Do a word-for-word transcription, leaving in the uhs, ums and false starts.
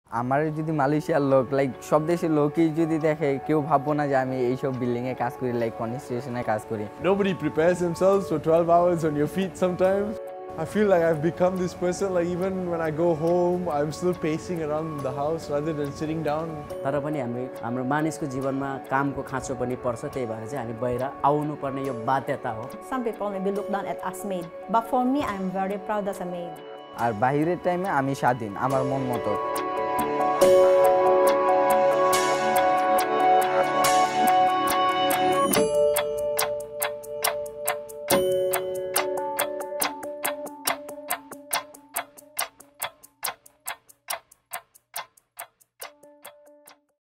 আমার যদি মালয়েশিয়ার লোক লাইক সব দেশের লোকই যদি দেখে কেউ ভাববো না যে আমি এই সব বিল্ডিং এ কাজ করি লাইক কনস্ট্রাকশনে কাজ করি Nobody prepares themselves for twelve hours on your feet sometimes. I feel like I've become this person, like even when I go home, I'm still pacing around the house rather than sitting down. तर पनि हामी हाम्रो मानिसको जीवनमा कामको खाँचो पनि पर्छ, त्यही भएर चाहिँ हामी बाहिर आउनु पर्ने यो बाध्यता हो. Some people maybe look down at us maid, but for me I'm very proud as a maid. আর বাইরের টাইমে আমি স্বাধীন আমার মন মতো